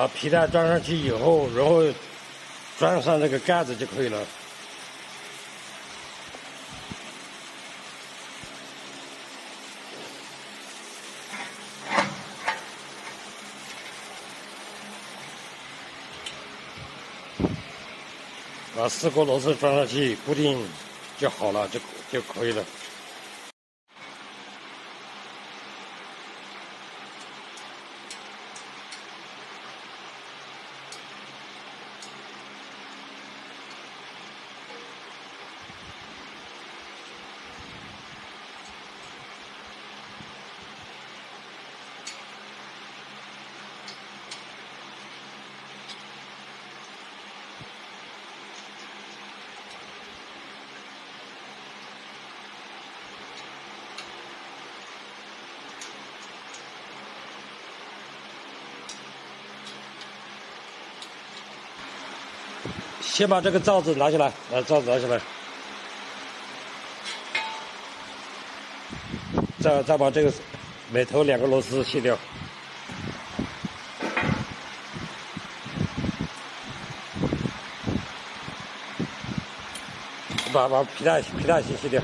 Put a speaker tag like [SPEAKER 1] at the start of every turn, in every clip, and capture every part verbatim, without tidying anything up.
[SPEAKER 1] 把皮带装上去以后，然后装上这个盖子就可以了。把四个螺丝装上去，固定就好了，就就可以了。先把这个罩子拿下来，把罩子拿下来，再再把这个尾头两个螺丝卸掉，把把皮带皮带先卸掉。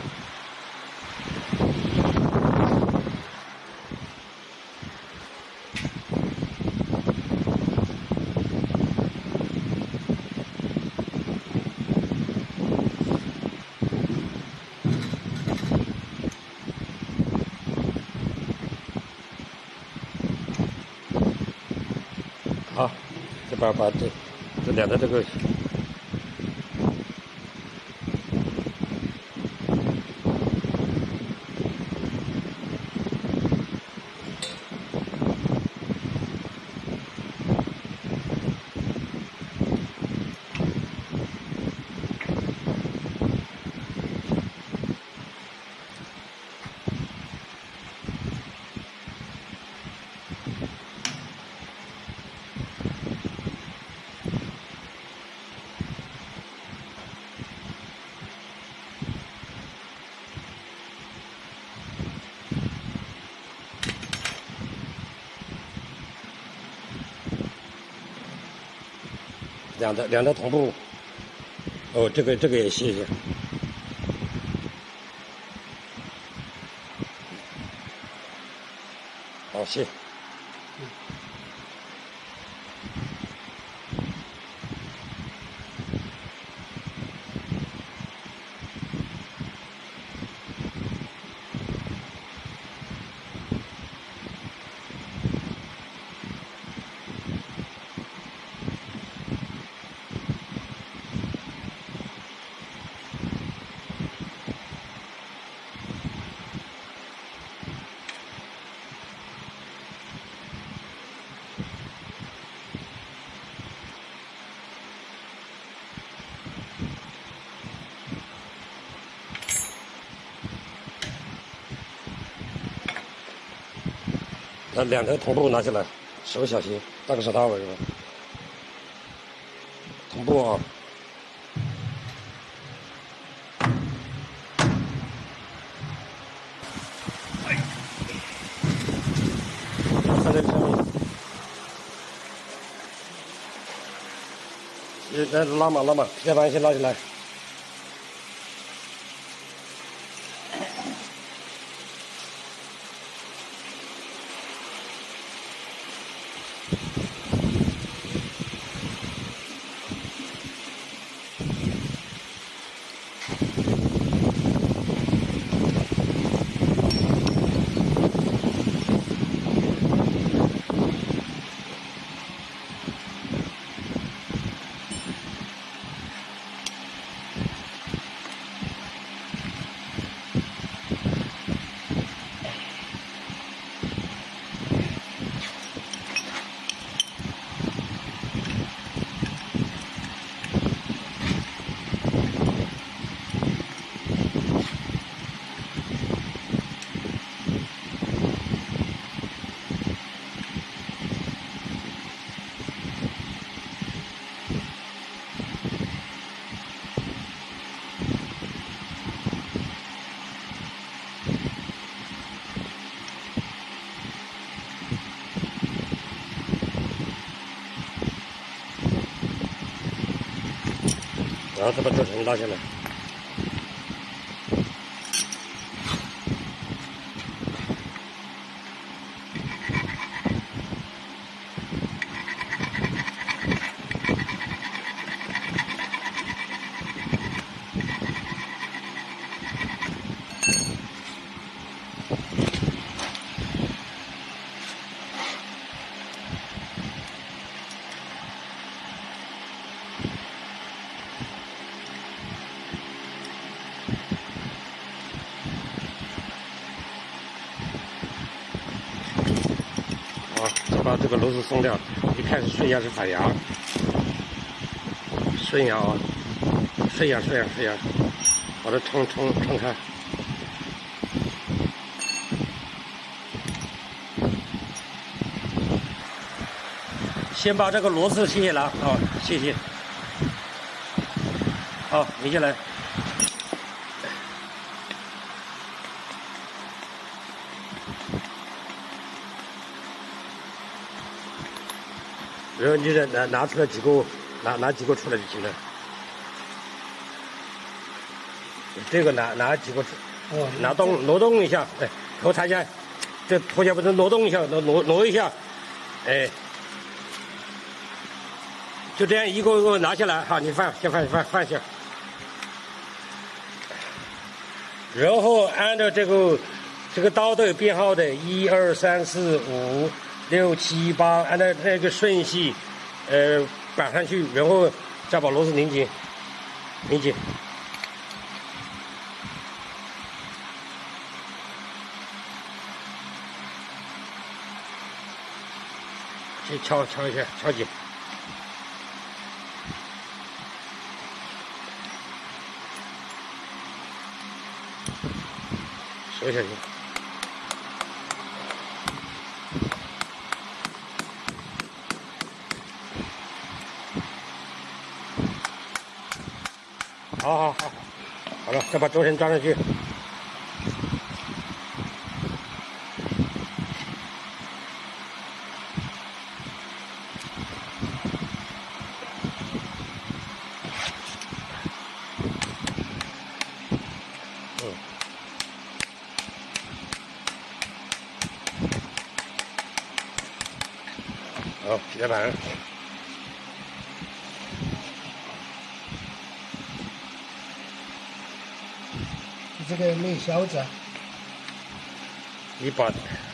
[SPEAKER 1] 好，再把把这这两个这个两个两个同步。哦，这个这个也卸一下。好，卸。那两头同步拿下来，手小心，戴个手套吧，是吧？同步啊！看这个上面，来拉嘛拉嘛，先把先拉起来。 然后再把轴承拉下来。好，再把这个螺丝松掉。一开始顺压是反压，顺压啊，顺压顺压顺压，把它冲冲冲开。先把这个螺丝卸下来啊，谢谢。好，拧下来。然后你再拿拿出来几个，拿拿几个出来就行了。这个拿拿几个出，哦，拿动挪动一下，哎，头抬起来，这头下不是挪动一下，挪挪挪一下，哎，就这样一个一个拿下来，好，你放先放放放下，然后按照这个这个刀都有编号的，一二三四五。六七八，按照那个顺序，呃，摆上去，然后再把螺丝拧紧，拧紧。去敲敲一下，敲紧。收下去。好好好，好了，再把轴承装上去。嗯。好，皮带板。
[SPEAKER 2] 这个没有销子。
[SPEAKER 1] 你把，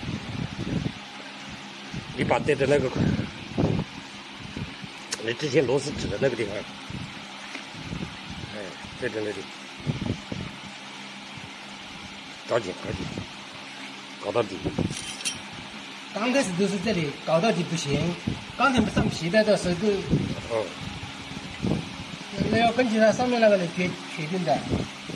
[SPEAKER 1] 你把对着那个，你之前螺丝指的那个地方，哎，对着那里，搞紧搞紧，搞到底。
[SPEAKER 2] 刚开始都是这里，搞到底不行。刚才上皮带的时候，
[SPEAKER 1] 哦，
[SPEAKER 2] 那要根据它上面那个来决决定的。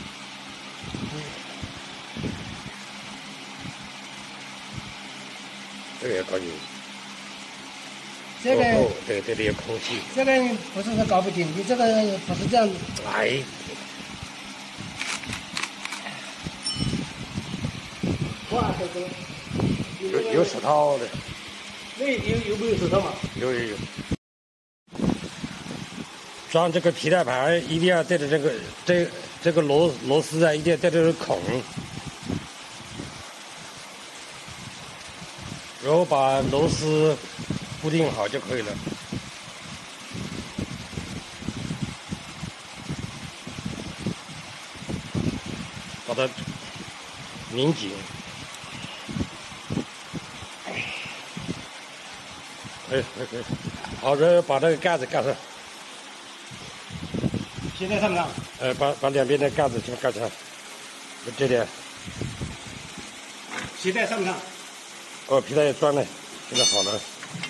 [SPEAKER 1] 这个也搞紧。
[SPEAKER 2] 这个、
[SPEAKER 1] 哦、对，这里有空气。
[SPEAKER 2] 这个不是说搞不定，你这个不是这样。
[SPEAKER 1] 哎。
[SPEAKER 2] 哇，这个
[SPEAKER 1] 有有手套的。
[SPEAKER 2] 那有有没有手套嘛？
[SPEAKER 1] 有有有。装这个皮带盘一定要对着这个这这个螺螺丝啊，一定要对着这个孔。然后把螺丝固定好就可以了。把它拧紧。可以可以可以。好，然后把这个盖子盖上。
[SPEAKER 2] 皮带上不上？
[SPEAKER 1] 呃，把把两边的盖子全盖上。这点。
[SPEAKER 2] 皮带上不上？
[SPEAKER 1] 哦，皮带也装了，现在好了。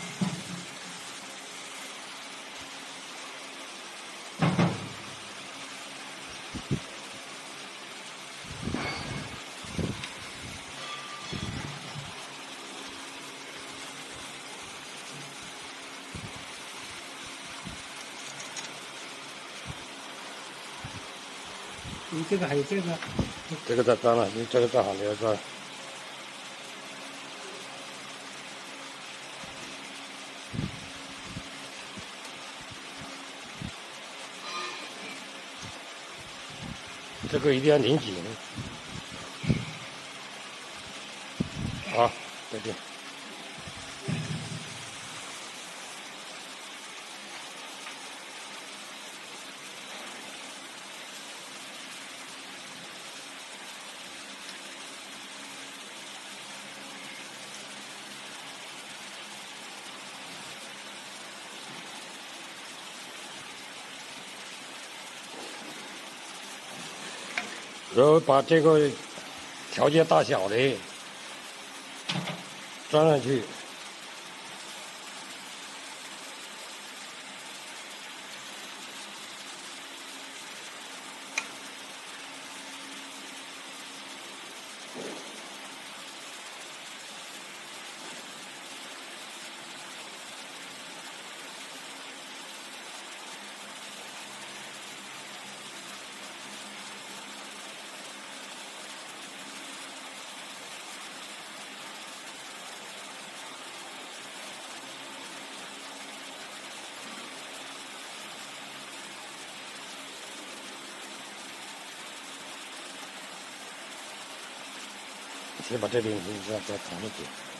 [SPEAKER 2] 你这个还有这个？
[SPEAKER 1] 这个再装了，你这个正好你要装。 这个一定要拧紧。好，再见。然后把这个调节大小的装上去。先把这边再再弹一点。